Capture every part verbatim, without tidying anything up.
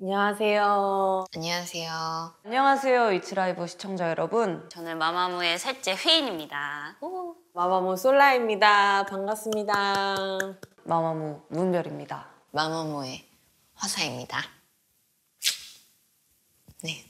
안녕하세요. 안녕하세요. 안녕하세요, 이츠라이브 시청자 여러분. 저는 마마무의 셋째 휘인입니다. 오. 마마무 솔라입니다. 반갑습니다. 마마무 문별입니다. 마마무의 화사입니다. 네.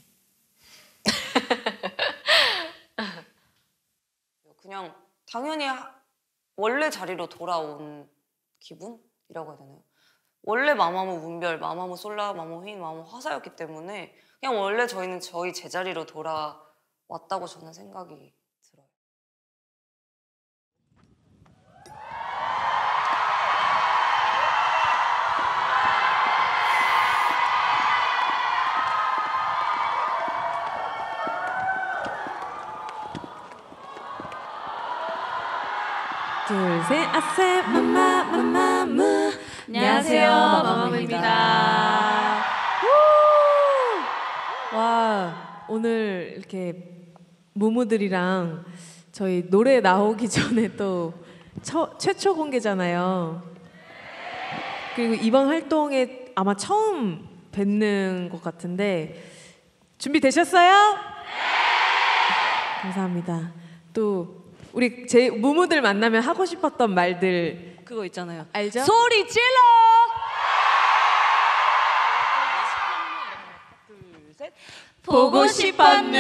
그냥 당연히 원래 자리로 돌아온 기분이라고 해야 되나요? 원래 마마무 문별, 마마무 솔라, 마마무 휘인, 마마무 화사였기 때문에 그냥 원래 저희는 저희 제자리로 돌아왔다고 저는 생각이 들어요. 둘, 셋, 아세, 마마, 마마무. 안녕하세요, 마마무입니다. 와, 오늘 이렇게 무무들이랑 저희 노래 나오기 전에 또 처, 최초 공개잖아요. 그리고 이번 활동에 아마 처음 뵙는 것 같은데 준비되셨어요? 네! 감사합니다. 또 우리 제 무무들 만나면 하고 싶었던 말들 그거 있잖아요. 알죠? 소리 질러! 둘, 셋. 보고 싶었누.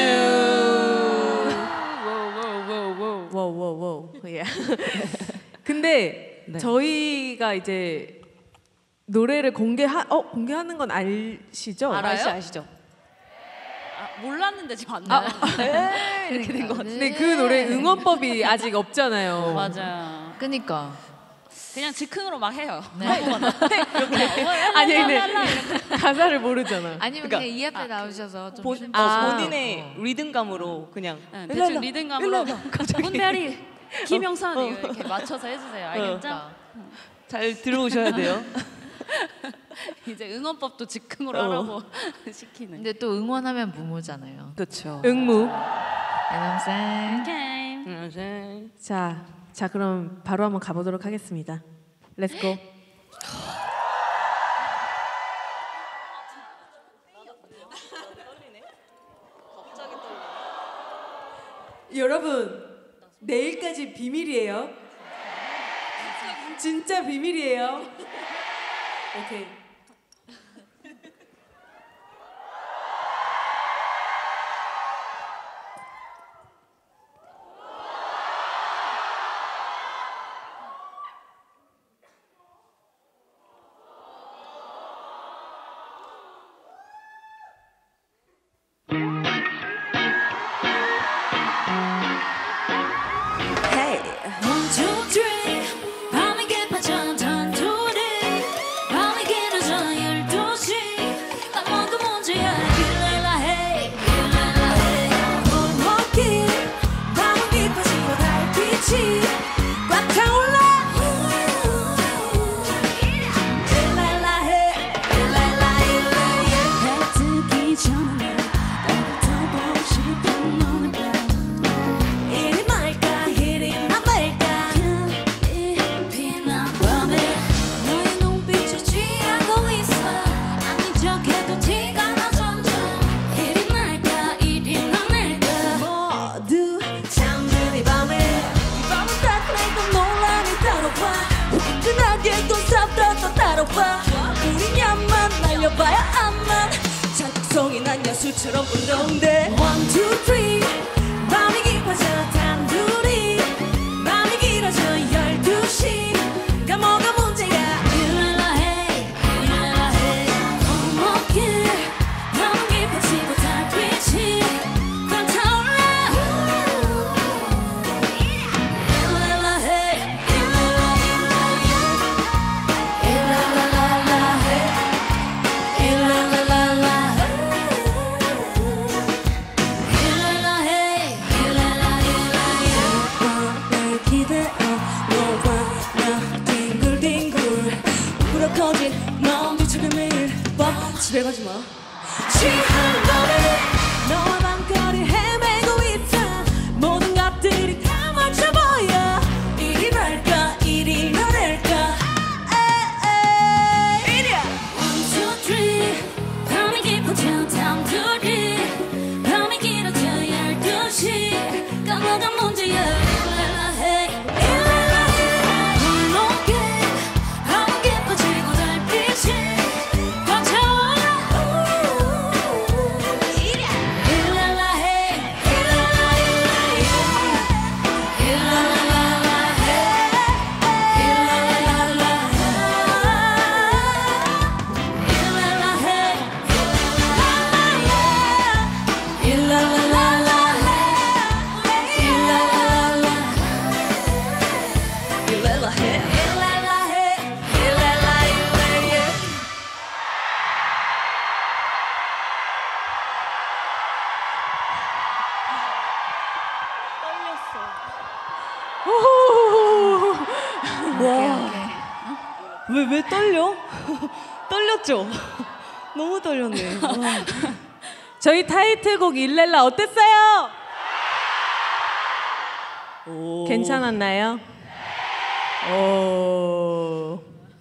워워워워. 예. 근데 네. 저희가 이제 노래를 공개하 어 공개하는 건 아시죠? 알아요? 아시, 아시죠? 아, 몰랐는데 지금 왔나요? 아, 이렇게 된 것 같아요. 근데 그 노래 응원법이 아직 없잖아요. 맞아. 그니까 그냥 즉흥으로 막 해요. 네. 아니 근데 가사를 모르잖아. 아니면 그러니까, 그냥 이 앞에 아, 나오셔서 좀 본, 춤추고. 어, 본인의 어. 리듬감으로 그냥 네, 대충 리듬감으로 문별이, 김영선 이렇게 맞춰서 해주세요. 알겠죠? 어. 잘 들어오셔야 돼요. 이제 응원법도 즉흥으로 어. 하라고 시키는. 근데 또 응원하면 무무잖아요. 그렇죠. 응무. 남생. 오케이. 자, 자 그럼 바로 한번 가보도록 하겠습니다. Let's go. 여러분 내일까지 비밀이에요. 진짜 비밀이에요. 오케이. 작성이 난 야수처럼 운동돼 One, two, three 마음이 깊어져 단둘이 마음이 길어져 열두 시 가 뭐가 문제야 일랄라 해 일랄라 해 어머길 너무 깊어지고 달빛이 불타올라 일랄라 해 일랄라 일랄라 일랄라랄라 해 일랄라랄라 일랄라 해 일랄라 일랄라 왜, 왜 떨려? 떨렸죠? 너무 떨렸네. 저희 타이틀곡 일렐라 어땠어요? 오. 괜찮았나요? 오.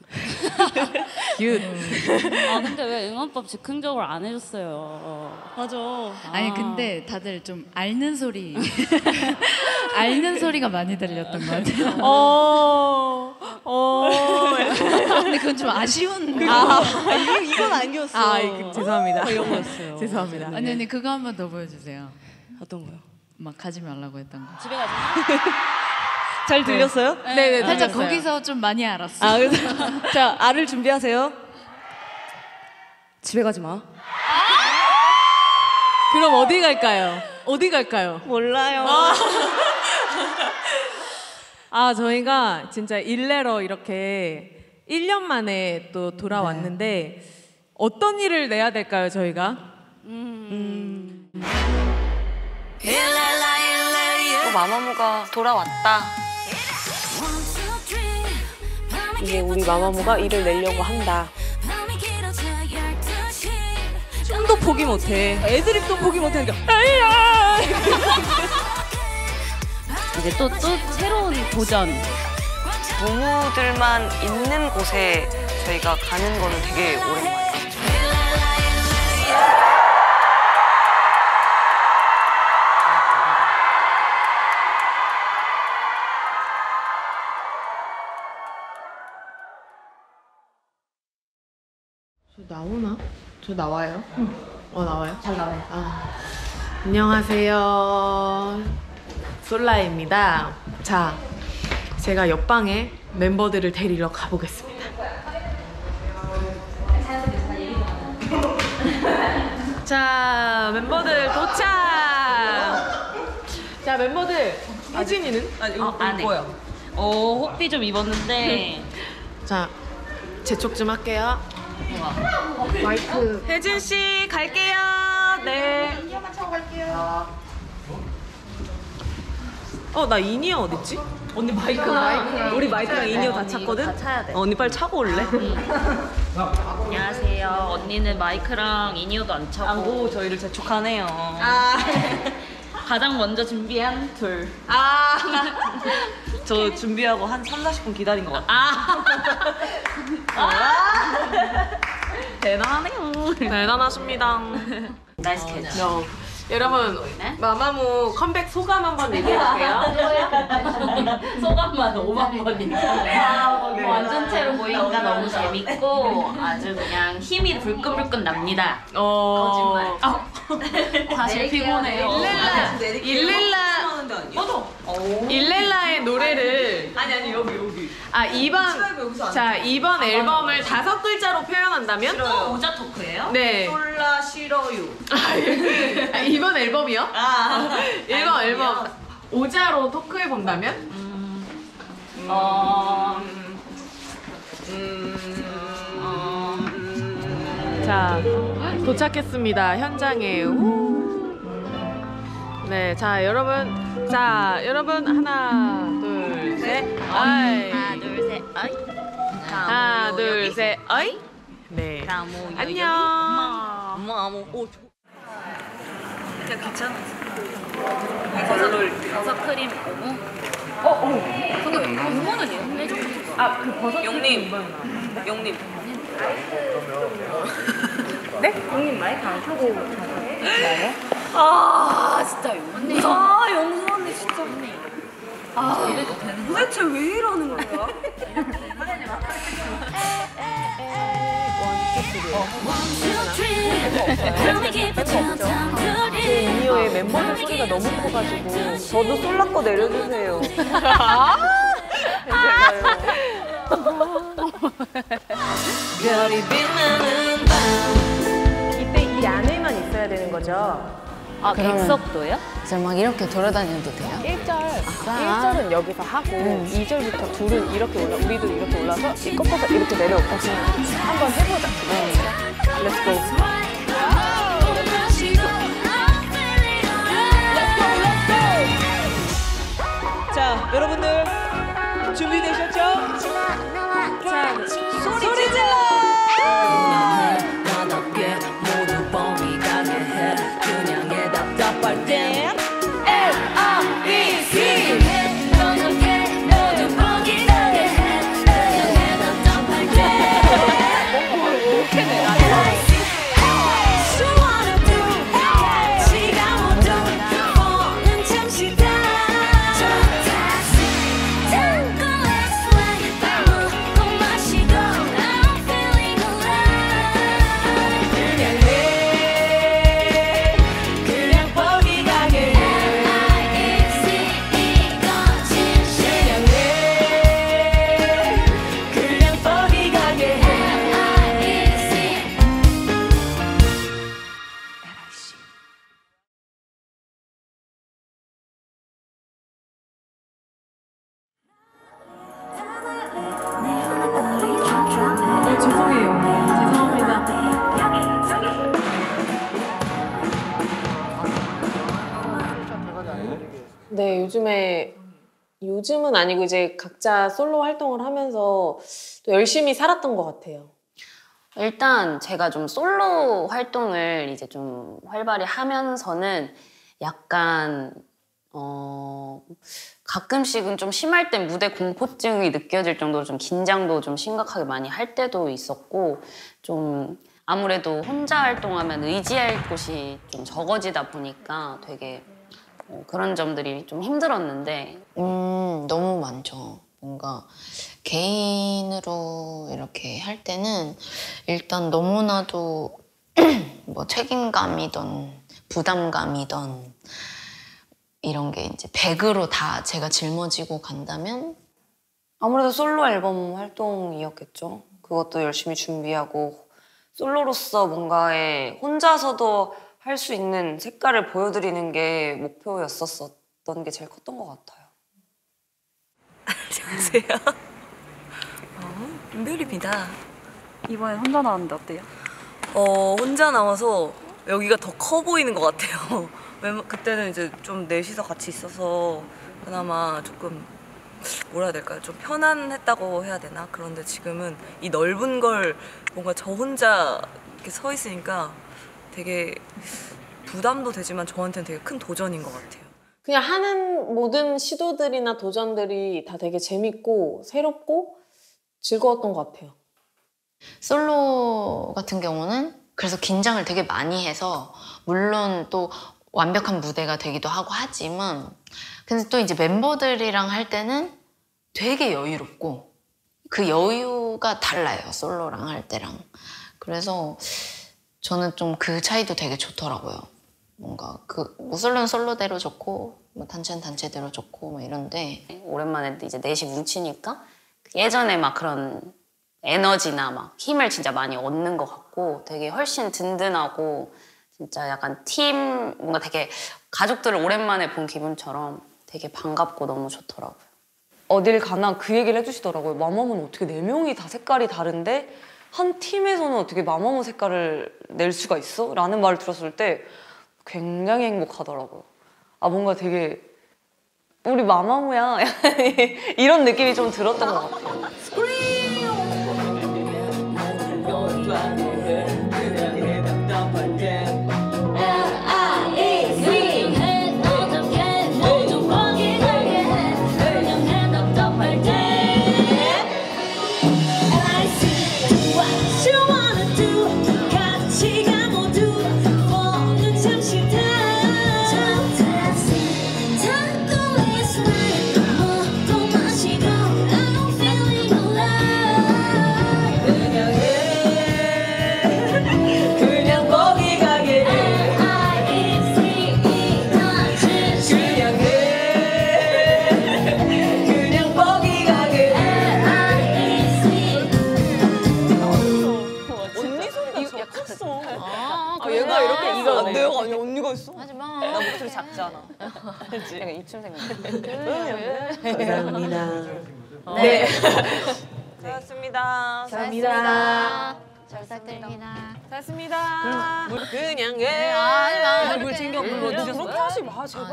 굿. 아 근데 왜 응원법 즉흥적으로 안 해줬어요? 맞아. 아니 근데 다들 좀 앓는 소리 앓는 소리가 많이 들렸던 것 같아요. 어. 어. 근데 그건 좀 아쉬운. 아, 이거, 이건 아니었어. 아, 이- 죄송합니다. 이런 거였어요. 죄송합니다. 아니 아니 그거 한 번 더 보여주세요. 어떤 거요? 막 가지 말라고 했던 거. 집에 가지 마. 잘 들렸어요? 네네, 살짝 들렸어요. 거기서 좀 많이 알았어. 아, 그래서 자, 알을 준비하세요. 집에 가지 마. 그럼 어디 갈까요? 어디 갈까요? 몰라요. 아, 저희가 진짜 일내러 이렇게 일 년 만에 또 돌아왔는데 어떤 일을 내야 될까요, 저희가? 또 마마무가 돌아왔다. 이제 우리 마마무가 일을 내려고 한다. 춤도 포기 못해. 애드립도 포기 못하니까. 이제 또 또 새로운 도전. 무무들만 있는 곳에 저희가 가는 거는 되게 오랜만이에요. 저 나오나? 저 나와요? 어, 나와요? 잘 나와요. 아. 안녕하세요. 솔라입니다. 자, 제가 옆방에 멤버들을 데리러 가보겠습니다. 자, 멤버들 도착! 자, 멤버들. 혜진이는? 아니, 어, 안 해. 뭐야? 어 호피 좀 입었는데. 자, 재촉 좀 할게요. 마이크. 혜진 씨 갈게요. 네. 인이어만 차고 갈게요. 어, 나 인이어 어딨지? 언니 마이크. 마이크. 우리 마이크랑 인이어 다 찼거든. 다 차야 돼. 어, 언니 빨리 차고 올래? 안녕하세요. 언니는 마이크랑 인이어도 안 차고. 오, 저희를 재촉하네요. 아, 가장 먼저 준비한 둘. 아, 저 준비하고 한 삼, 사십 분 기다린 것 같아요. 아. 대단하네요. 대단하십니다. 나이스 캐치. 네. 여러분, 마마무 컴백 소감 한번 얘기해볼게요. 소감만 오만 번이니까. 완전체로 보이니까 너무 재밌고 아주 그냥 힘이 불끈불끈 납니다. 어, 거짓말. 사실 피곤해요. 일렐라, 일렐라, 일렐라의 노래를 아니, 아니, 여기, 여기. 아 이번 자 이번 앨범을 다섯 글자로 표현한다면 또 오자 토크예요? 네. 솔라 싫어요. 아, 이번 앨범이요? 아, 이번 앨범 오자로 토크해 본다면? 어. 자 도착했습니다 현장에. 우. 네, 자 여러분, 자 여러분 하나 둘 셋, 어이. 하나 둘 셋. 어이. 하나 둘 셋, 어이. 네. 나무 안녕. 엄마, 어머, 오, 그냥 귀찮아. 버섯 버섯 크림 오무. 어, 어. 근데 오무는 내줘. 아, 그 버섯 용님, 용님. 네? 형님 마이크 안 켜고 가요? 아 진짜 언니. 아, 영수 언니 진짜. 아, 이래도 되는 거야? 도대체 왜 이러는 거야? 이니어의 멤버들 소리가 너무 커가지고 저도 솔라 거 내려주세요. 별이 빛나는 밤. 이때 이 안에만 있어야 되는 거죠? 아 백석도요? 이제 막 이렇게 돌아다녀도 돼요? 일 절, 일 절은 여기서 하고 이 절부터 둘은 이렇게 올라, 우리도 이렇게 올라서 이 꺾어서 이렇게 내려오고 한번 해보자. 네. Let's go. 자, 여러분들 준비되셨죠? 자, 답답할 땐 L I E C 너에게 모두 포기하게 해 너에게 답답할 땐 L I C 네, 요즘에 요즘은 아니고 이제 각자 솔로 활동을 하면서 또 열심히 살았던 것 같아요. 일단 제가 좀 솔로 활동을 이제 좀 활발히 하면서는 약간 어 가끔씩은 좀 심할 땐 무대 공포증이 느껴질 정도로 좀 긴장도 좀 심각하게 많이 할 때도 있었고 좀 아무래도 혼자 활동하면 의지할 곳이 좀 적어지다 보니까 되게 어, 그런 점들이 좀 힘들었는데 음, 너무 많죠. 뭔가 개인으로 이렇게 할 때는 일단 너무나도 뭐 책임감이든 부담감이든 이런 게 이제 백으로 다 제가 짊어지고 간다면 아무래도 솔로 앨범 활동이었겠죠. 그것도 열심히 준비하고 솔로로서 뭔가에 혼자서도 할 수 있는 색깔을 보여드리는 게 목표였었던 게 제일 컸던 것 같아요. 안녕하세요. 어, 은별입니다. 이번에 혼자 나왔는데 어때요? 어, 혼자 나와서 여기가 더 커 보이는 것 같아요. 왜냐면 그때는 이제 좀 넷이서 같이 있어서 그나마 조금 뭐라 해야 될까요? 좀 편안했다고 해야 되나? 그런데 지금은 이 넓은 걸 뭔가 저 혼자 이렇게 서 있으니까 되게 부담도 되지만 저한테는 되게 큰 도전인 것 같아요. 그냥 하는 모든 시도들이나 도전들이 다 되게 재밌고 새롭고 즐거웠던 것 같아요. 솔로 같은 경우는 그래서 긴장을 되게 많이 해서 물론 또 완벽한 무대가 되기도 하고 하지만 근데 또 이제 멤버들이랑 할 때는 되게 여유롭고 그 여유가 달라요. 솔로랑 할 때랑. 그래서 저는 좀 그 차이도 되게 좋더라고요. 뭔가 그 뭐 솔로는 솔로대로 좋고 뭐 단체는 단체대로 좋고 뭐 이런데 오랜만에 이제 넷이 뭉치니까 예전에 막 그런 에너지나 막 힘을 진짜 많이 얻는 것 같고 되게 훨씬 든든하고 진짜 약간 팀 뭔가 되게 가족들을 오랜만에 본 기분처럼 되게 반갑고 너무 좋더라고요. 어딜 가나 그 얘기를 해주시더라고요. 마마무는 어떻게 네 명이 다 색깔이 다른데 한 팀에서는 어떻게 마마무 색깔을 낼 수가 있어? 라는 말을 들었을 때 굉장히 행복하더라고요. 아 뭔가 되게 우리 마마무야 이런 느낌이 좀 들었던 것 같아요. 내가 아니 언니가 있어? 하지마. 나 목소리 작잖아. 그치? 약간 입춤 생겼네. 감사합니다. 네. 고맙습니다. 감사합니다. 잘 부탁드립니다. 잘했습니다. 그냥 해. 네, 아니, 마. 물 챙겨 불러. 네, 그렇게 하지 마, 제발.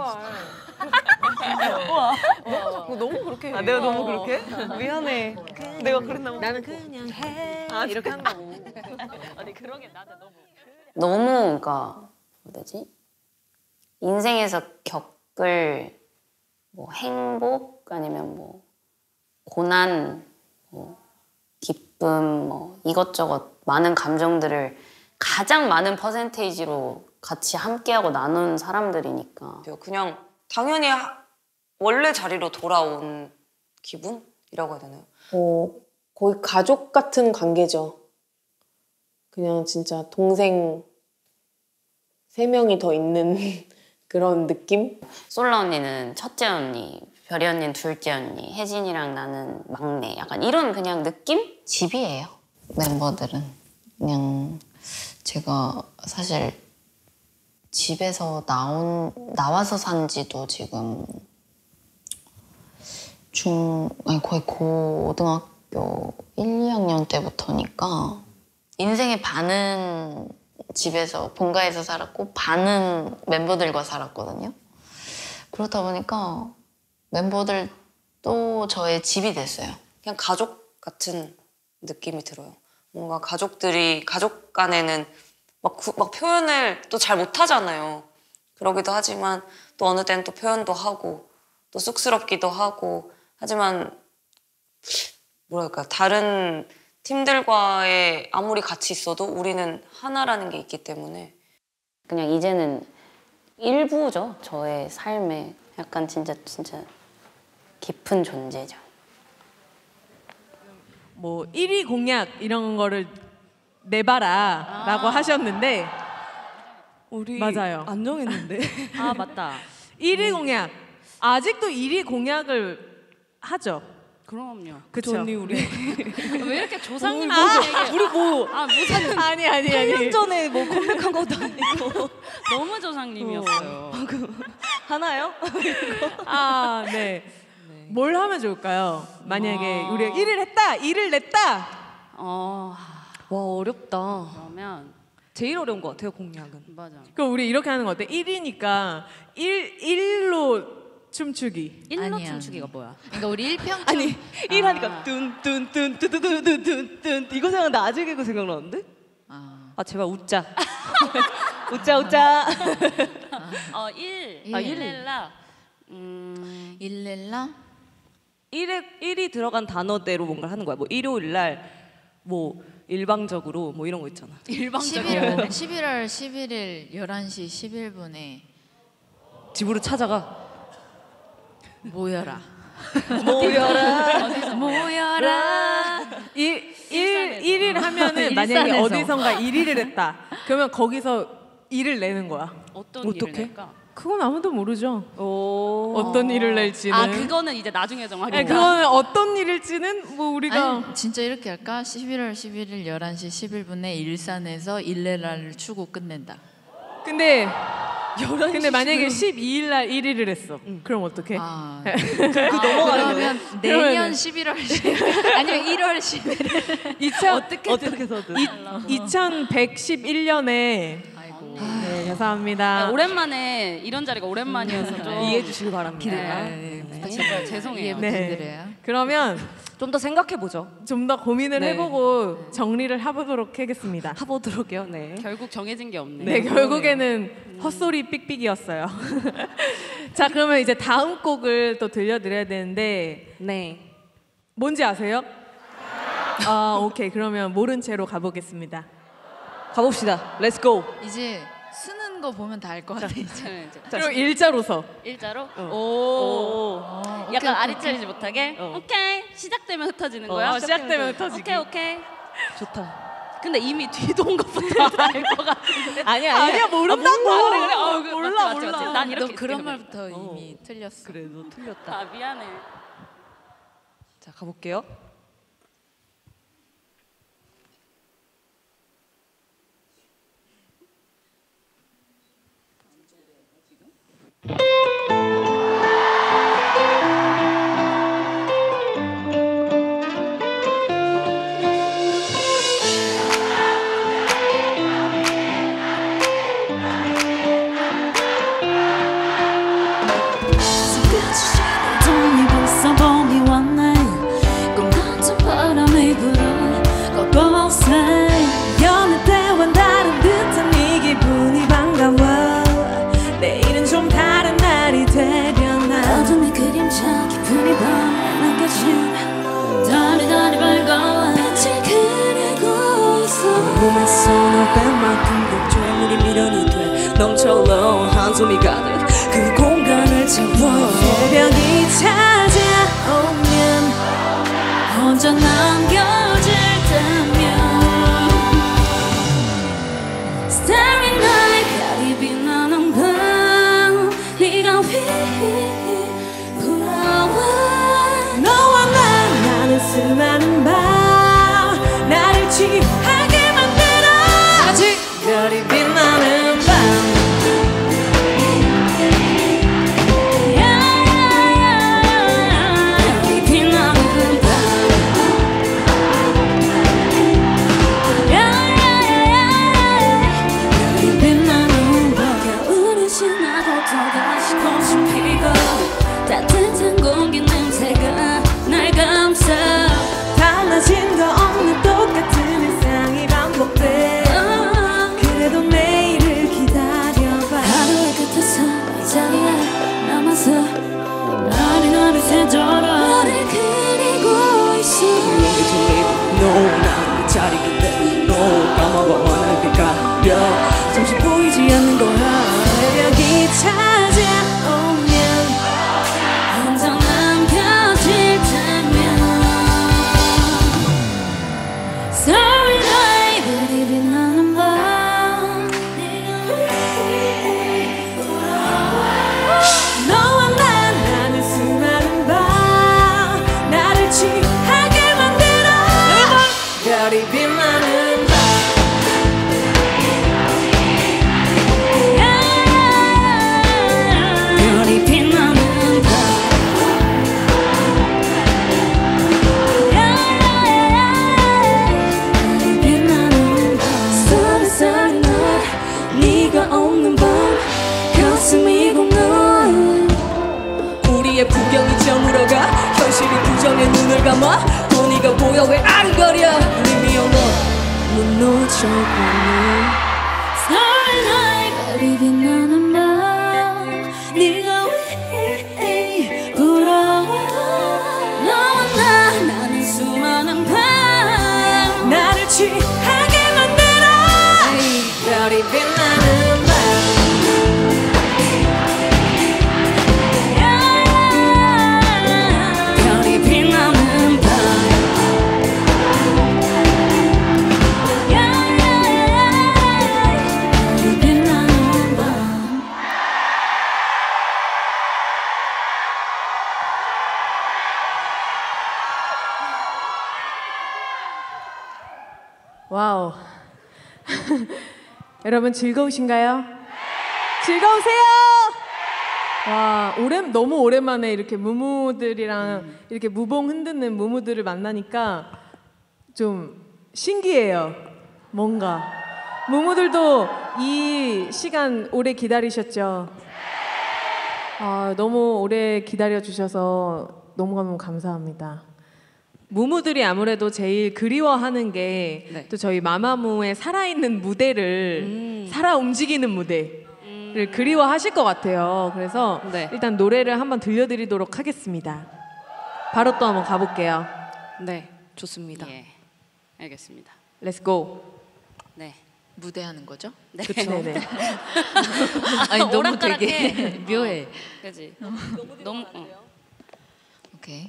우와. 뭐 너무 그렇게 해. 아, 내가 너무 그렇게? 미안해. 내가 그랬나 봐. 나는 그냥 해. 아, 이렇게 한다고. 아니 그러게 나도 너무 너무 그러니까 뭐지? 인생에서 겪을 뭐 행복 아니면 뭐 고난, 뭐 기쁨, 뭐 이것저것 많은 감정들을 가장 많은 퍼센테이지로 같이 함께하고 나눈 사람들이니까 그냥 당연히 하, 원래 자리로 돌아온 기분이라고 해야 되나요? 어, 거의 가족 같은 관계죠. 그냥 진짜 동생 세 명이 더 있는 그런 느낌? 솔라 언니는 첫째 언니, 별이 언니는 둘째 언니, 혜진이랑 나는 막내. 약간 이런 그냥 느낌? 집이에요. 멤버들은. 그냥 제가 사실 집에서 나온, 나와서 산 지도 지금 중, 아니 거의 고등학교 일, 이 학년 때부터니까 인생의 반은 집에서, 본가에서 살았고 반은 멤버들과 살았거든요. 그렇다 보니까 멤버들도 저의 집이 됐어요. 그냥 가족 같은 느낌이 들어요. 뭔가 가족들이, 가족 간에는 막, 구, 막 표현을 또 잘 못하잖아요. 그러기도 하지만 또 어느 때는 또 표현도 하고 또 쑥스럽기도 하고 하지만 뭐랄까 다른 팀들과의 아무리 같이 있어도 우리는 하나라는 게 있기 때문에 그냥 이제는 일부죠. 저의 삶에 약간 진짜 진짜 깊은 존재죠. 뭐 일 위 공약 이런 거를 내봐라 라고 하셨는데 우리 맞아요. 안 정했는데. 아 맞다. 일 위 공약. 아직도 일 위 공약을 하죠. 그럼요. 그쵸? 언니 우리 왜 이렇게 조상님 아, 얘기? 우리 뭐 아 무슨 아니 아니 팔 년 아니. 전에 뭐 컴백한 것도 아니고 너무 조상님이었어요. 하나요? 아 네. 뭘 하면 좋을까요? 만약에 아. 우리가 일을 했다, 일을 냈다. 어 와 어렵다. 그러면 제일 어려운 것 같아요 공약은. 맞아. 그럼 우리 이렇게 하는 거 어때? 일 위니까 일 일로 춤추기. 일로 아니야. 춤추기가 뭐야? 그러니까 우리 일평점 아니 일 하니까 뚠뚠뚠뚠뚠뚠뚠 이거 생각나 아직 이거 생각나는데? 아, 아 제발 웃자. 웃자 웃자. 어 일. 일. 아 일렐라. 음 일렐라 일에 일이 들어간 단어대로 뭔가를 하는 거야. 뭐 일요일 날 뭐 일방적으로 뭐 이런 거 있잖아. 일방적으로. 십일월 십일일 열한 시 십일 분에 집으로 찾아가. 모여라. 모여라. 모여라. 일, 일, 일을 하면은 만약에 일산에서. 어디선가 일 위를 했다. 그러면 거기서 일을 내는 거야. 어떤 일을 어떡해? 낼까? 그건 아무도 모르죠. 오. 어떤 일을 낼지는. 아 그거는 이제 나중에 정하겠다. 아니, 그거는 어떤 일일지는 뭐 우리가 아니 진짜 이렇게 할까? 십일월 십일일 열한 시 십일 분에 일산에서 일렐라를 추고 끝낸다. 근데 근데 만약에 십이 일 날 일 위를 했어. 그럼 어떡해? 아, 그 넘어가는 거예요? 그러면 내년 십일월 십일 아니면 일월 십일 어떻게 어떻게서든. 이천백십일 년에 아이고. 네, 감사합니다. 네, 오랜만에 이런 자리가 오랜만이어서 좀 이해해 주시기 바랍니다. 네, 네, 제발 죄송해요. 이해 네. 부탁드려요. 그러면 좀 더 생각해 보죠. 좀 더 고민을 네. 해보고 정리를 해보도록 하겠습니다. 해보도록요. 네. 결국 정해진 게 없네. 네, 결국에는 헛소리 삑삑이었어요. 자, 그러면 이제 다음 곡을 또 들려드려야 되는데 네. 뭔지 아세요? 아, 오케이. 그러면 모른 채로 가보겠습니다. 가봅시다. 렛츠 고. 이제 쓰는 거 보면 다 알 것 같아 이제. 네, 이제. 그럼 일자로서. 일자로? 오. 오. 어, 오케이, 약간 오케이, 아리짜리지 못하게? 어. 오케이. 시작되면 흩어지는 어, 거야? 시작되면 흩어지기. 오케이, 오케이. 좋다. 근데 이미 뒤도 온 것부터 알 것 같은데. 아니야 아니야. 아니야, 모른다고. 아, 그래, 그래. 어, 그, 몰라, 맞지, 맞지, 몰라. 맞지. 난 너 이렇게 그런 생각해. 말부터 이미 틀렸어. 그래 너 틀렸다. 아, 미안해. 자 가볼게요. 손끝이 시려도 네 벌써 봄이 왔네 꿈 혼자 기분이 반응까지 다리다리 밝아와 빛을 그리고 있어 몸에서 너 뺀만큼 걱정물이 미련이 돼 넘쳐러 한숨이 가득 그 공간을 채워 새벽이 찾아오면 혼자 남겨질 때면 Starry night 별이 빛나는 밤 네가 휘휘 불어와 너와 나 나는 수많은 밤 나를 취하게 만들어 같이 별이 빛나는 밤 따뜻한 공기 냄새가 날 감싸 달라진 거 없는 똑같은 일상이 반복돼 uh, 그래도 내일을 기다려봐 하루의 끝에서 이 자리에 남아서 날이 나를 새도록 너를 그리고 있어 No 난 이 자리인데 No 까먹어 날 비가려 잠시 보이지 않는 거야 여기 찾아오면 혼자 남겨질 때면 Starry night 별이 빛나는 밤 너와 난 나는 수많은 밤 나를 취하게 만들어 별이 빛나는 밤 별이 빛나는 밤 네가 없는 밤 가슴이 공허 우리의 풍경이 저물어가 현실이 부정에 눈을 감아 또 네가 보여 왜 아른거려 Leave me alone 못 놓쳐보네 Starry night 별이 빛나는 밤 네가 왜 불어와 너와 나 나는 수많은 밤 나를 취하게 만들어 별이 빛나는 밤 별이 빛나는 밤 별이 빛나는 밤 와우. 여러분 즐거우신가요? 즐거우세요? 와, 오랜 너무 오랜만에 이렇게 무무들이랑 이렇게 무봉 흔드는 무무들을 만나니까 좀 신기해요. 뭔가 무무들도 이 시간 오래 기다리셨죠? 아, 너무 오래 기다려 주셔서 너무너무 감사합니다. 무무들이 아무래도 제일 그리워하는 게 또 네. 저희 마마무의 살아있는 무대를 음. 살아 움직이는 무대를 음. 그리워하실 것 같아요. 그래서 네. 일단 노래를 한번 들려드리도록 하겠습니다. 바로 또 한번 가볼게요. 네, 좋습니다. 예, 알겠습니다. Let's go. 네. 무대하는 거죠? 네. 그쵸? 네네. 아니 너무 오락가락해. 되게 묘해. 그지? 너무 어. 오케이.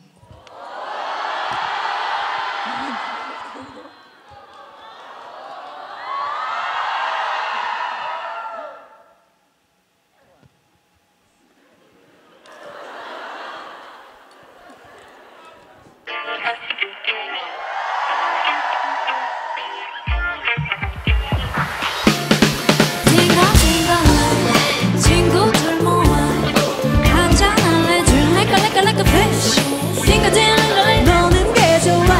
친구들 모아 한잔할래 줄래까 래까 래까 fish 띵가딜래 노는 게 좋아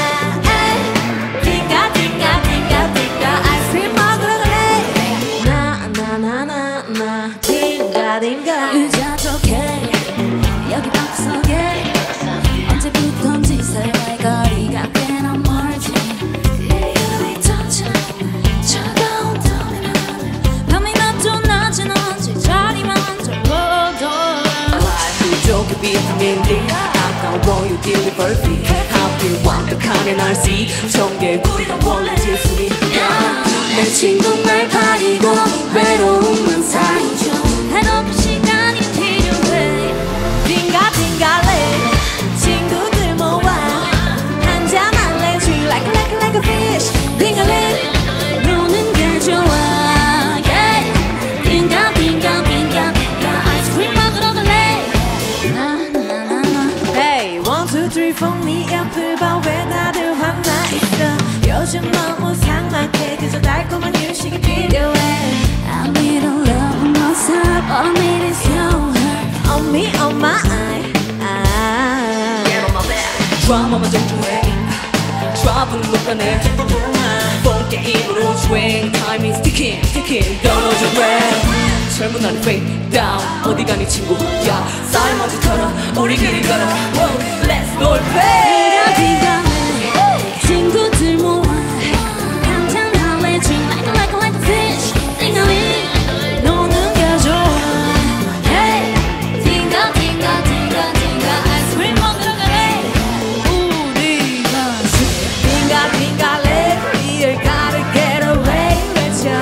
띵가 띵가 띵가 띵가 아이스크림 먹으러 갈래 나나나나나 띵가 띵가 의자 좋게 여기 방석에 언제부턴지 사이와의 거리가 꽤나 멀지 그의 touch 차가운 땀이 밤이 낮도 낮은 언제 자리만 접어도 좋게 비타민 D 아까워 you deliver fee 하필 완벽하게 날 see 정개구리가 원래 질문이야 내 친구 날 가리고 외로움만 사이죠 해놓고 시간이 필요해 딩가딩가래 친구들 모아 한잔 할래 Treat like a like a like a fish 딩가링 노는 게 좋아 yeah. 딩가딩가 딩가 딩가 아이스크림 먹으러 갈래 나나나나 Hey one two three four 네 옆을 봐 왜 다들 화나 있어 요즘 너무 삭막해 그저 달콤한 휴식이 필요해 I need a love on my side All I need is you On me, on my eye Get on my back 드라마만 정주행 트러블 녹아내 본 게임으로 주행 Time is ticking, ticking 떨어져 왜 젊은 날이 fade down 어디 가니 친구야 쌓인 먼지 털어 우리끼리 걸어 Whoa, Let's go play 친구들 모아 한잔 할래 Drink like a like a like a fish 띵가링 노는 게 좋아 Hey 띵가 띵가 띵가 띵가 아이스크림 먹으러 가래 우리가 띵가 띵가 let me gotta get away 외쳐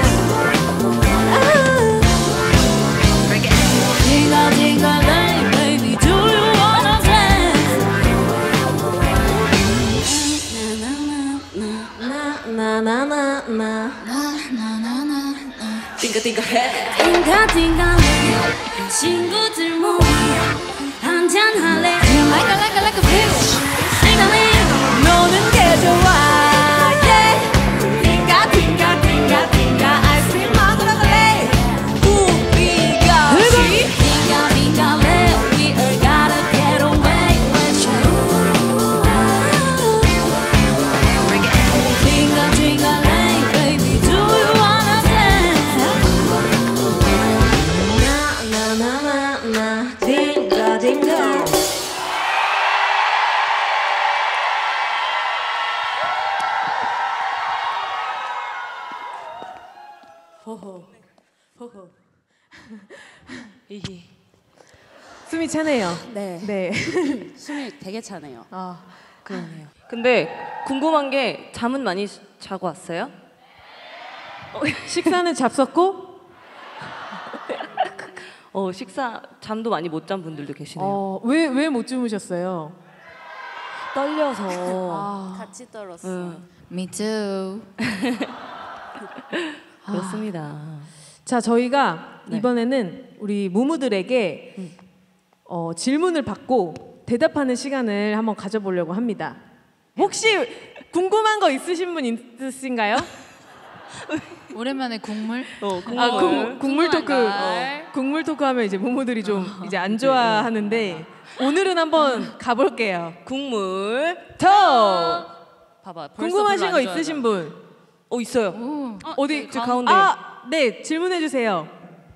띵가 띵가 let baby do you wanna dance 나나나나 띵가 띵가 해 띵가 띵가 해 친구들 모아 한잔 할래 Like a like a like a fish 띵가링 노는 게 좋아 yeah. 띵가 띵가 띵가 띵가 아이스크림 먹으러 갈래 우리가 띵가 띵가 let we all gotta get away with you 띵가 띵가 let baby do you wanna dance 나나나나나 띵가 띵가 호호 호호 이히. 숨이 차네요. 네. 네. 숨이 되게 차네요. 아 그러네요. 근데 궁금한 게 잠은 많이 시- 자고 왔어요? 식사는 잡섰고 어 식사 잠도 많이 못 잔 분들도 계시네요. 어, 왜 왜 못 주무셨어요? 떨려서. 아. 같이 떨었어. 응. Me too. 그렇습니다. 자, 저희가 네. 이번에는 우리 무무들에게 어, 질문을 받고 대답하는 시간을 한번 가져보려고 합니다. 혹시 궁금한 거 있으신 분 있으신가요? 오랜만에 국물? 어, 국물. 아, 국, 국물 토크. 말. 어, 국물 토크 하면 이제 무무들이 좀 이제 안 좋아하는데 오늘은 한번 가볼게요. 국물 토! 봐봐. 벌써 궁금하신 별로 거 안 있으신 분? 어 있어요. 오. 어디? 저 가운데. 아, 네, 질문해 주세요.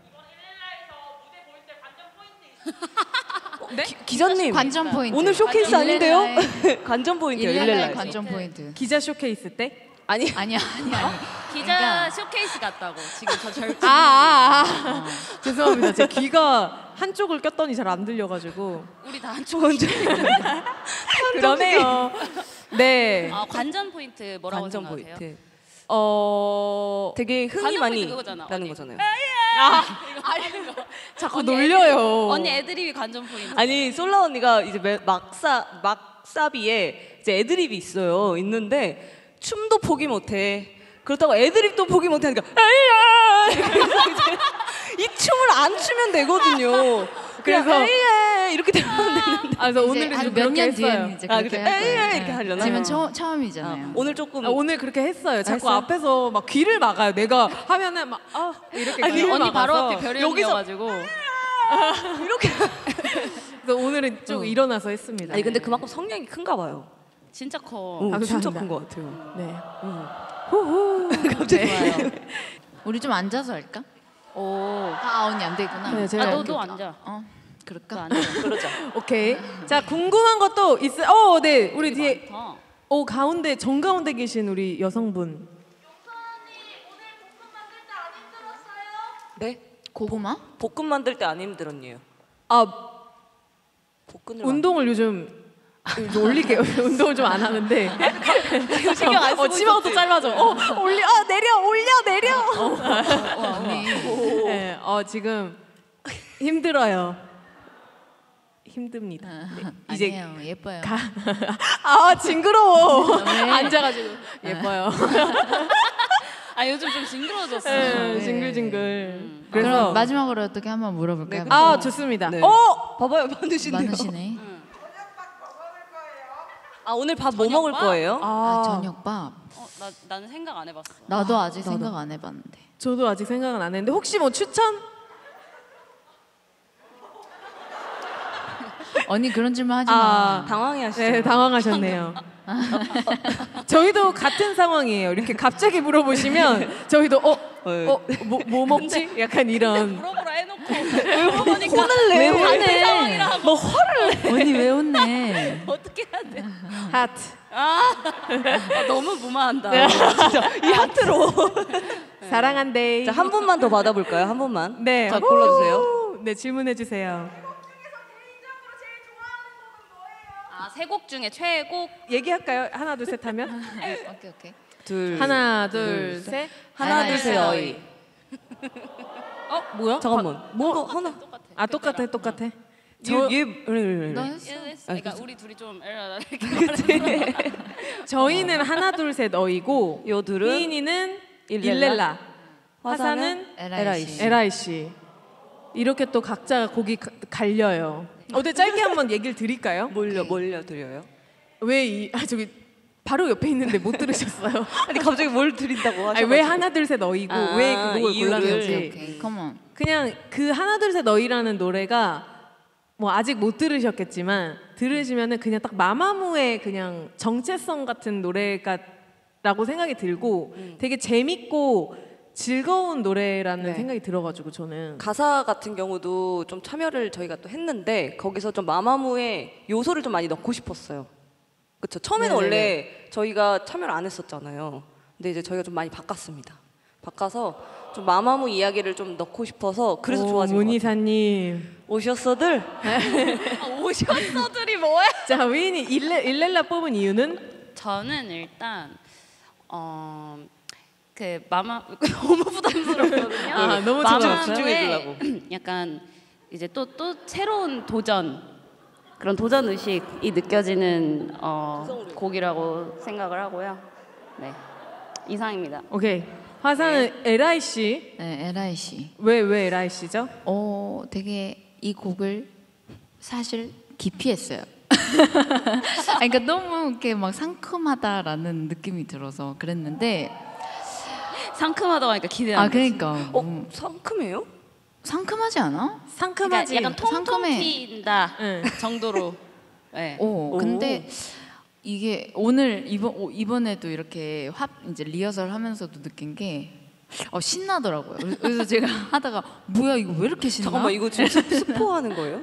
네? 기, 기자님 관전 포인트. 오늘 쇼케이스 아닌데요? 일렐라의- 관전 포인트요. 일렐라의 일렐라. 관전 포인트. 기자 쇼케이스 때? 아니 아니야, 아니야. 아니. 기자 그러니까- 쇼케이스 같다고. 지금 저 절대. 아, 아, 아. 죄송합니다. 제 귀가 한쪽을 꼈더니 잘 안 들려가지고. 우리 다 한쪽 먼저. 그러네요. 네. 아, 관전 포인트 뭐라고 관전 생각하세요? 포인트. 어, 되게 흥이 관전 많이 포인트 그거잖아, 나는 언니. 거잖아요. 자꾸 언니 놀려요. 언니 애드립이 관전 포인트. 아니 솔라 언니가 이제 매- 막사 막사비에 이제 애드립이 있어요. 있는데 춤도 포기 못해. 그렇다고 애드립도 포기 못하니까 에이야. 그래서 이제 이 춤을 안 추면 되거든요. 그래서 그래서- 에이야 이렇게 되면 되는데. 아, 그래서 오늘은 좀 몇 그렇게 년 했어요. 뒤에는 이제 아, 그렇게 그래? 할 거예요. 에이, 이렇게 네. 하려나? 지금은 어. 처, 처음이잖아요. 오늘 조금 아, 오늘 그렇게 했어요. 자꾸 했어요? 앞에서 막 귀를 막아요. 내가 하면은 막 아, 이렇게 아니, 귀를 언니 바로 막아서. 앞에 별이 여기서- 언니여가지고. 이렇게. 그래서 오늘은 좀 일어나서 했습니다. 아니 근데 그만큼 성량이 큰가 봐요. 진짜 커. 어, 아, 진짜 감사합니다. 큰 것 같아요. 네. 후후. 갑자기 좋아요. 우리 좀 앉아서 할까? 오. 아 언니 안 되구나. 네, 제가 아, 이렇게- 너도 앉아. 어, 그럴까? 너 앉아. 그러자. 오케이. 자, 궁금한 것도 있어요. 어, 네. 우리 뒤에 많다. 어, 가운데 정 가운데 계신 우리 여성분. 네? 고구마? 볶음 만들 때 안 힘들었니요? 아, 복근을 운동을 요즘 좀 올릴게요. 운동을 좀 안 하는데 신경 안 쓰고 어, 치마가 또 짧아져. 어, 올려, 아, 내려, 올려, 내려. 어, 언니. 네, 어, 지금 힘들어요. 힘듭니다. 네, 이제 아니에요. 예뻐요. 가. 아, 징그러워. 왜? 앉아가지고 예뻐요. 아 요즘 좀 징그러워졌어요. 네, 네. 징글징글. 그럼 그래서 마지막으로 어떻게 한번 물어볼까요? 아, 좋습니다. 네. 어, 봐봐요, 많으시네요. 많으시네. 아, 오늘 밥 뭐 먹을 거예요? 아, 저녁밥. 어, 나 나는 생각 안 해봤어. 나도 아직 생각 안 해봤는데. 저도 아직 생각은 안 했는데 혹시 뭐 추천? 언니 그런 질문 하지 아, 마. 당황해 하시죠. 네, 당황하셨네요. 저희도 같은 상황이에요. 이렇게 갑자기 물어보시면 저희도 어, 어, 뭐, 뭐 먹지? 약간 이런. 물어보라 해놓고 물어보니까 화를 내? 왜 같은 화내? 상황이라고. 너 화를 내? 언니 왜 혼내? 어떻게 해야 돼? 하트. 아, 아 너무 무마한다. 네. 진짜 이 하트로. 사랑한대. 자, 한 분만 더 받아볼까요? 한 분만. 네. 자, 골라주세요. 오, 네, 질문해 주세요. 아, 세 곡 중에 최애곡. 얘기할까요? 하나, 둘, 셋 하면? 오케이 오케이. 둘. 하나, 둘, 셋. 하나, 둘, 셋, 어이. 어, 뭐야? 잠깐만. 뭐 하나. 아, 똑같아, 똑같아. 저, 얘, 얘, 그래, 너 그래. 했어? 그러니까 우리 둘이 좀 이렇게 말해서. 저희는 하나, 둘, 셋 어이고 요 둘은 휘인이는 일렐라, 일렐라, 화사는 에라이씨. 에라이씨. 이렇게 또 각자 곡이 가- 갈려요. 어때 짧게 한번 얘기를 드릴까요? 몰려, 몰려 드려요. 왜 이 아 저기 바로 옆에 있는데 못 들으셨어요? 아니 갑자기 뭘 드린다고 하셔가지고. 아니, 왜 하나 둘 셋 어이고 아, 왜 그곡을 이유를. 골랐는지. 오케이 오케이. 컴온. 그냥 그 하나 둘 셋 어이라는 노래가 뭐 아직 못 들으셨겠지만 들으시면은 그냥 딱 마마무의 그냥 정체성 같은 노래가라고 생각이 들고 되게 재밌고 즐거운 노래라는 네. 생각이 들어가지고 저는 가사 같은 경우도 좀 참여를 저희가 또 했는데 거기서 좀 마마무의 요소를 좀 많이 넣고 싶었어요. 그렇죠. 처음에는 네네네. 원래 저희가 참여를 안 했었잖아요. 근데 이제 저희가 좀 많이 바꿨습니다. 바꿔서 좀 마마무 이야기를 좀 넣고 싶어서 그래서 오, 좋아진 것 같아요. 문희사님. 오셨어들? 아, 오셨어들이 뭐야? 자, 휘인이 일레, 일렐라 뽑은 이유는? 저는 일단 어. 그 마마 너무 부담스럽거든요. 아, 너무 마마무의 집중해주려고. 약간 이제 또 또 새로운 도전 그런 도전 의식이 느껴지는 어, 곡이라고 생각을 하고요. 네 이상입니다. 오케이. 화사는 에라이씨. 네, 에라이씨. 왜, 왜 에라이씨죠? 어, 되게 이 곡을 사실 기피했어요. 아니, 그러니까 너무 이렇게 막 상큼하다라는 느낌이 들어서 그랬는데. 상큼하다고 하니까 기대 안 아, 되지. 그러니까. 어? 음, 상큼해요? 상큼하지 않아? 상큼하지. 그러니까 약간 통통 상큼해. 튄다 응. 정도로. 네. 오, 근데 이게 오늘 이번 오, 이번에도 이렇게 합 이제 리허설 하면서도 느낀 게 어, 신나더라고요. 그래서- 그래서 제가 하다가 뭐야 이거 왜 이렇게 신나? 잠깐만 이거 지금 스- 스포하는 거예요?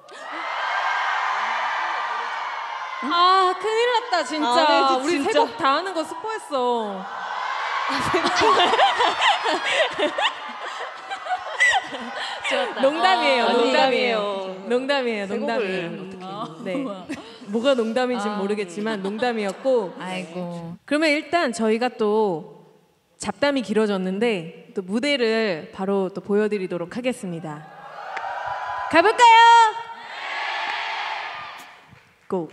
아, 큰일 났다, 진짜. 아, 네, 우리 진짜. 세 곡 다 하는 거 스포했어. 농담이에요, 아, 농담이에요. 농담이에요. 농담이에요, 세 농담이에요. 곡을 네. 뭐가 농담인지 는 아. 모르겠지만 농담이었고. 아이고. 그러면 일단 저희가 또 잡담이 길어졌는데 또 무대를 바로 또 보여드리도록 하겠습니다. 가볼까요? 고.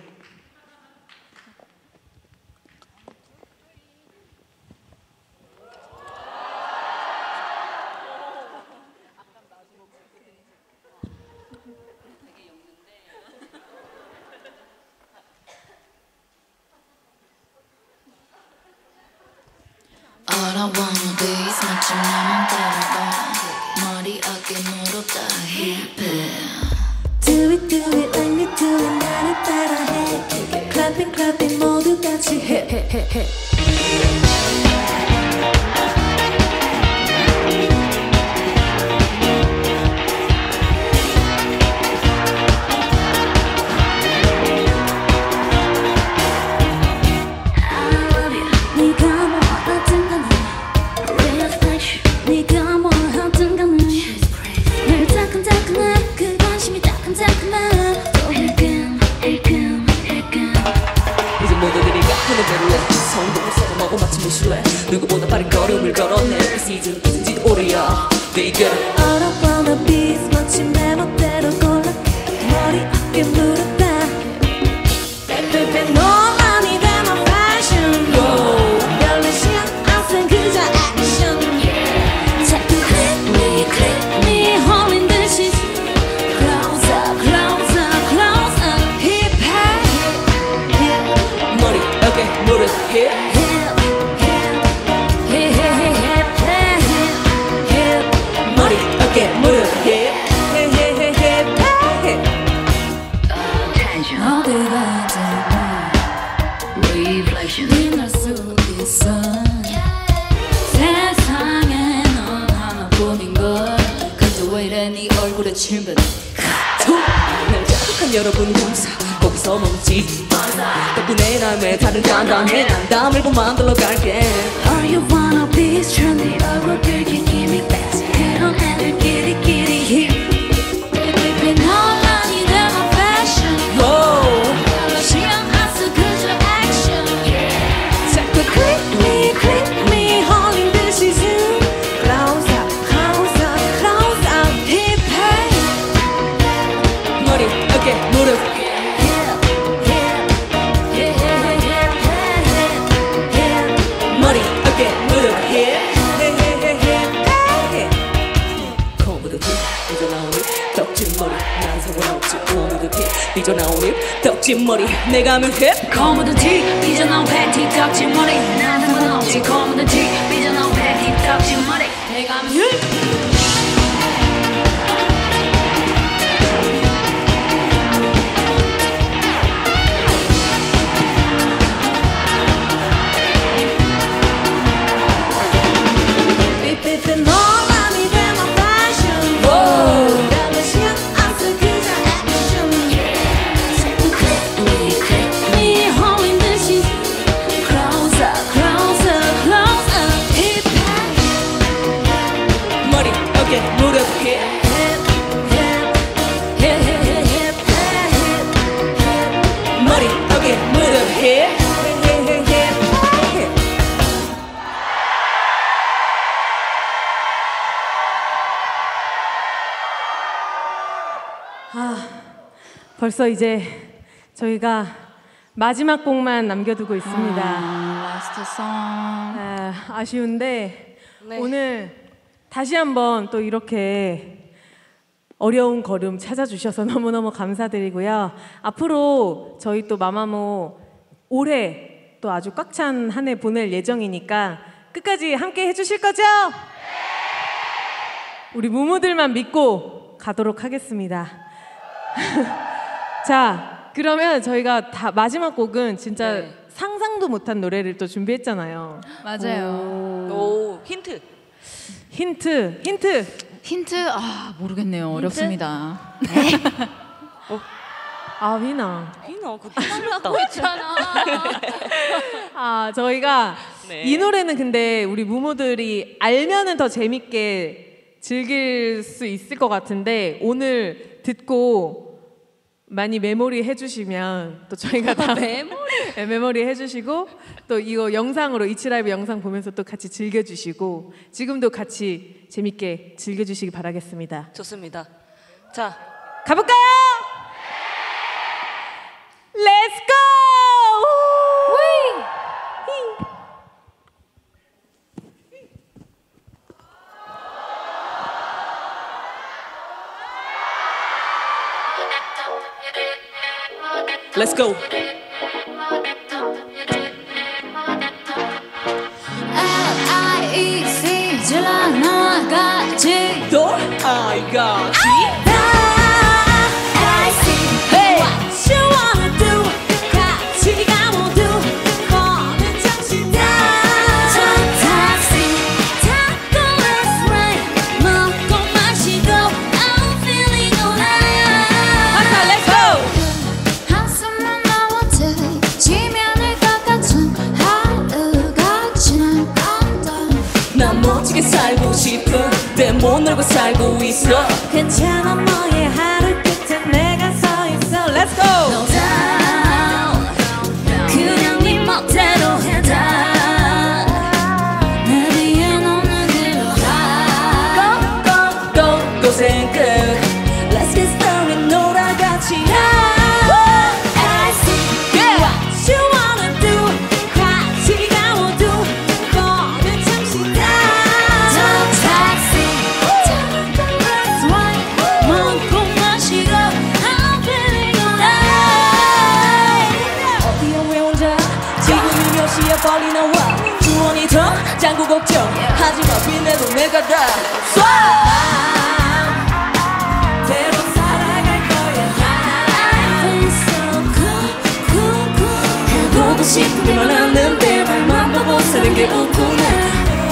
All I wanna be is 마침 나만 따라가 머리 어깨 무릎 다 힙해 Do it do it like me do it 나를 따라해 Clapping clapping 모두 같이 해 해 해 해 네가 뭐 하든 간에 Real flash 네가 뭐 하든 간에 늘 따끈따끈해 그 관심이 따끈따끈해 또 누구보다 빠른 걸음을 걸었네 이 시즌 이젠지도 오래야 They get it All I wanna be is 멋진 내 멋대로 골라 머리 어깨 무릎 다 Baby 너만이 돼 my passion 별로 신경 안 쓴 그저 action 자꾸 click me click me 홀린 듯이 Close up close up close up hip hop hip 머리 어깨 무릎 hip 머리 어깨 무릎 hip 어디 가도 reflection 빛날 수 있어 세상에 넌 하나뿐인걸 근데 왜 이래 네 얼굴에 침뱉 날 자극한 여러분 감사 거기서 멈지 덕분에 날 왜 다른 단단해 난 다음을 만들러 갈게 All you wanna be is trendy 얼굴 긁기 give me back 그런 애들끼리 끼리 hip Baby 너만이 돼 my passion 별로 신경 안 써 그저 action 자꾸 click me click me 홀린 듯이 zoom Close up close up close up hip hop 머리 어깨 무릎 머리 어깨 무릎 hip 거울보다 삐져나오니 떡진 머리 난 상관없지 거울보다 삐져나오니 떡진 머리 내가 하면 hip 거울보다 삐져나온 팬티 떡진 머리 난 상관없지 거울보다 삐져나온 팬티 떡진 머리 내가 하면 hip Baby 너만이 돼 my passion 별로 신경 안 써 그저 action 자꾸 click me click me 홀린 듯이 Close up close up close up hip hop 머리 어깨 무릎 hip 머리 어깨 무릎 hip 아, 벌써 이제 저희가 마지막 곡만 남겨두고 있습니다. 라스트 송. 아, 아쉬운데 오늘 다시 한번 또 이렇게 어려운 걸음 찾아주셔서 너무너무 감사드리고요. 앞으로 저희 또 마마무 올해 또 아주 꽉 찬 한 해 보낼 예정이니까 끝까지 함께 해주실 거죠? 우리 무무들만 믿고 가도록 하겠습니다. 자, 그러면 저희가 다 마지막 곡은 진짜 네. 상상도 못한 노래를 또 준비했잖아요. 맞아요. 오, 힌트. 힌트, 힌트. 힌트 아 모르겠네요. 어렵습니다. 아, 휘나. 휘나, 그거 힘들었다. 아, 저희가 네. 이 노래는 근데 우리 무모들이 알면은 더 재밌게 즐길 수 있을 것 같은데 오늘 듣고 많이 메모리 해주시면 또 저희가 다 메모리 네, 메모리 해주시고 또 이거 영상으로 이치라이브 영상 보면서 또 같이 즐겨주시고 지금도 같이 재밌게 즐겨주시기 바라겠습니다. 좋습니다. 자, 가볼까요? Let's go! Let's go. L-I-E-C 질러 나가지 또 I got G Hey What you wanna do 같이 가 모두 거는 정신다 저 taxi 타고 let's ride 먹고 마시고 I'm feeling alright 아까 Let's go. 한숨만 나와도 지면을 깎아준 하루가 지날 건데 난 멋지게 살고 싶은데 못 놀고 살고 있어 괜찮아 너의 하루 끝에 내가 서 있어 Let's go No doubt 그냥 네 멋대로 해다 빨리 나와 주원이 더 장구 걱정 하지마 빛내도 내가 다 쏴 대로 살아갈 거야 I feel so cool cool cool 해보고 싶은 게 많았는데 말만 보고 사는 게 웃구나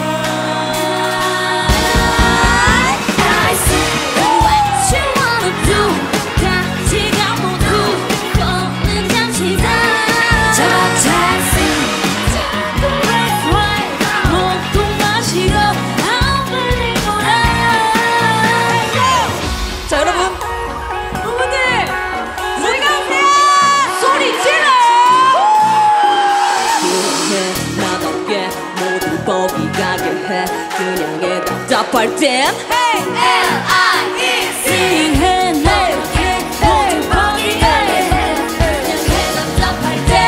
그냥 해 답답할 땐 Hey L I E C 해 나게 모두 포기하게 해 그냥 해 답답할 땐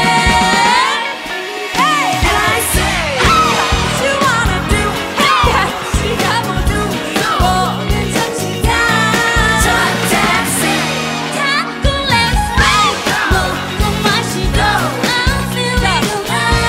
Hey L I C What you wanna do 같이가 모두 오늘 잠시다 저 taxi 타고 let's go 먹고 마시고 I'm feeling alive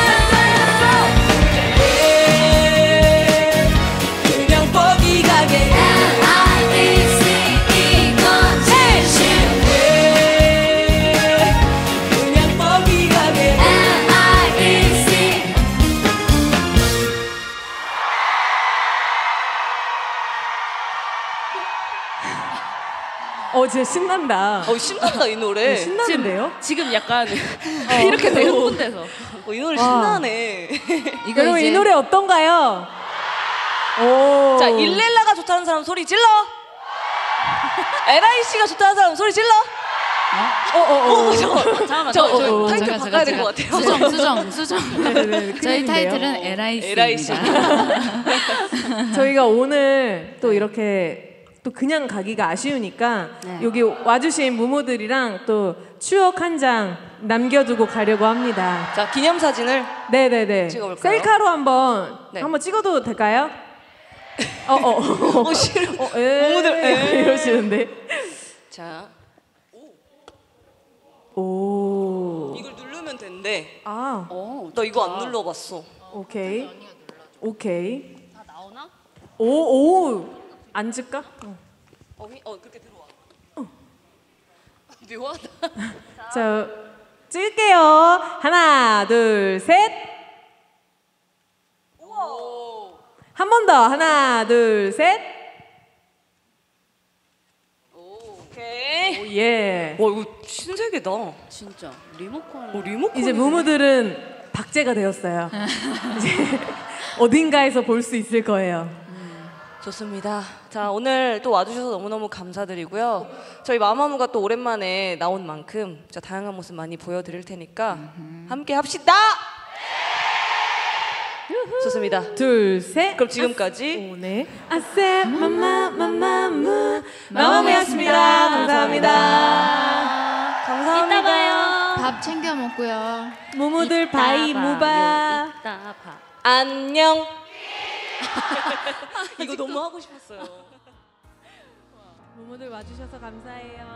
어, 진짜 신난다. 어, 신난다 이 노래. 어, 신나는데요? 지금, 지금 약간 이렇게 되게 흥분돼서. 어, 이 노래 와. 신나네. 이거 여러분 이제 이 노래 어떤가요? 오. 자, 일렐라가 좋다는 사람 소리 질러. 엘아이씨가 좋다는 사람 소리 질러. 어, 어, 어. 어, 잠깐만. 잠깐만, 저, 저, 저, 저, 타이틀 잠깐, 바꿔야 잠깐, 될 것 같아요. 수정, 수정, 수정. 네네, 저희 큰일인데요. 타이틀은 엘아이씨입니다. 저희가 오늘 또 이렇게 또 그냥 가기가 아쉬우니까 네. 여기 와주신 무모들이랑 또 추억 한 장 남겨두고 가려고 합니다. 자, 기념사진을 네네네. 찍어볼까요? 셀카로 한번 네. 한번 찍어도 될까요? 어, 어, 어. 어, 싫어. 어, 에 무모들, 에. 이러시는데. 자, 오. 이걸 누르면 된대. 아, 어, 나 이거 안 눌러봤어. 오케이. 오케이. 다 나오나? 오, 오. 앉을까? 어. 어, 휘- 어 그렇게 들어와. 묘하다. 자, 찍을게요. 하나, 둘, 셋. 한 번 더. 하나, 둘, 셋. 오케이. 오, 예. 와, 이거 신세계다. 진짜 리모컨. 어, 리모컨. 이제 무무들은 박제가 되었어요. 이제 어딘가에서 볼 수 있을 거예요. 좋습니다. 자, 오늘 또 와주셔서 너무너무 감사드리고요. 저희 마마무가 또 오랜만에 나온 만큼 진짜 다양한 모습 많이 보여드릴 테니까 함께 합시다. 좋습니다. 둘, 셋. 그럼 지금까지 오, 네. 아세 마마마마무 마마무였습니다. 감사합니다. 감사합니다. 이따 봐요. 밥 챙겨 먹고요. 무무들 바이 무바. 이따 봐. 안녕. 이거 너무 하고 싶었어요. 무무들 와주셔서 감사해요.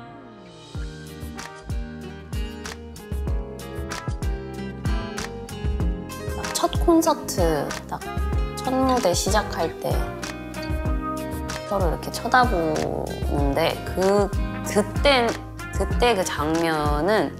첫 콘서트 딱 첫 무대 시작할 때 서로 이렇게 쳐다보는데 그 그때 그때 그 장면은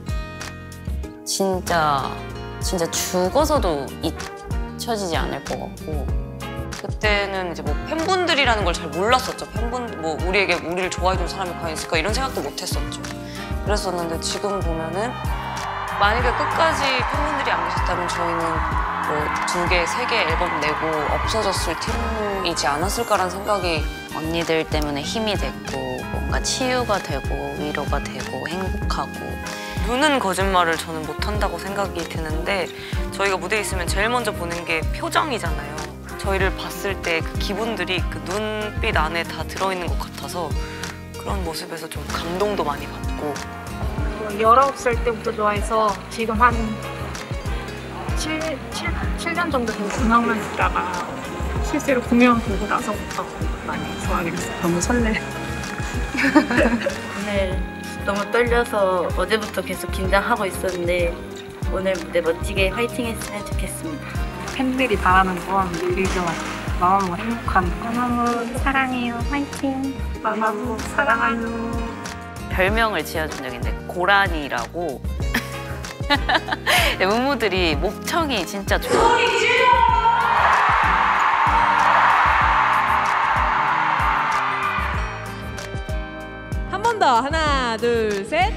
진짜 진짜 죽어서도 잊혀지지 않을 것 같고 그때는 이제 뭐 팬분들이라는 걸 잘 몰랐었죠. 팬분 뭐 우리에게 우리를 좋아해줄 사람이 과연 있을까 이런 생각도 못했었죠. 그랬었는데 지금 보면은 만약에 끝까지 팬분들이 안 계셨다면 저희는 뭐 두 개, 세 개 앨범 내고 없어졌을 팀이지 않았을까라는 생각이 언니들 때문에 힘이 됐고 뭔가 치유가 되고 위로가 되고 행복하고 눈은 거짓말을 저는 못한다고 생각이 드는데 저희가 무대에 있으면 제일 먼저 보는 게 표정이잖아요. 저희를 봤을 때 그 기분들이 그 눈빛 안에 다 들어있는 것 같아서 그런 모습에서 좀 감동도 많이 받고 열아홉 살 때부터 좋아해서 지금 한 칠, 칠, 칠 년 정도 되고 음악만 듣다가 실제로 공연 보고 나서부터 많이 좋아하게 됐어요. 너무 설레. 오늘 너무 떨려서 어제부터 계속 긴장하고 있었는데 오늘 무대 멋지게 화이팅 했으면 좋겠습니다. 팬들이 바라는 건 우리가 마마무 행복한 마마무 사랑해요 화이팅 마마무 사랑해요. 별명을 지어준 적이 있는데 고라니라고. 무무들이 목청이 진짜 좋아요. 한 번 더 하나 둘 셋.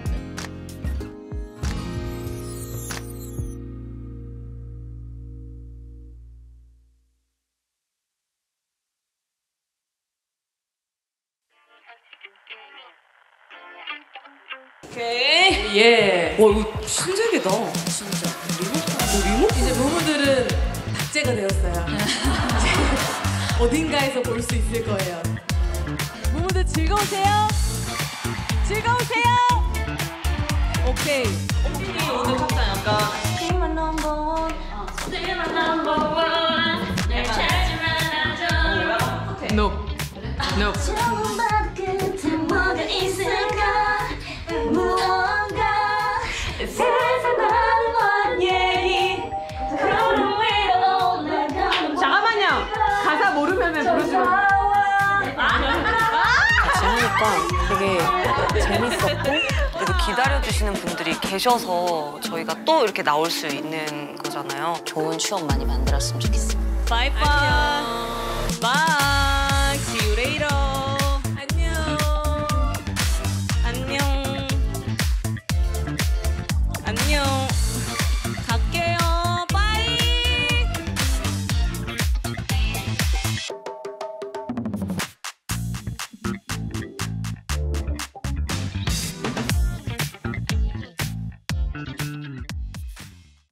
오케이. 예. 와 이거 신세계다. 진짜. 리모컨? 이제 무무들은 박제가 되었어요. 이제 어딘가에서 볼 수 있을 거예요. 무무들 즐거우세요? 즐거우세요? 오케이. 이 오늘 착장 약간 Be my number one, be my number one. 날 찾으면 알죠. 노. 노. 처음 봐도 끝에 뭐가 있을까? 무언가 세상 많은 원 얘기 그런 위로 올라가는 잠깐만요. 가사 모르면 부르시면. 같이 하니까 되게 재밌었고 그래도 기다려주시는 분들이 계셔서 저희가 또 이렇게 나올 수 있는 거잖아요. 좋은 추억 많이 만들었으면 좋겠어요. 바이바이. 바이.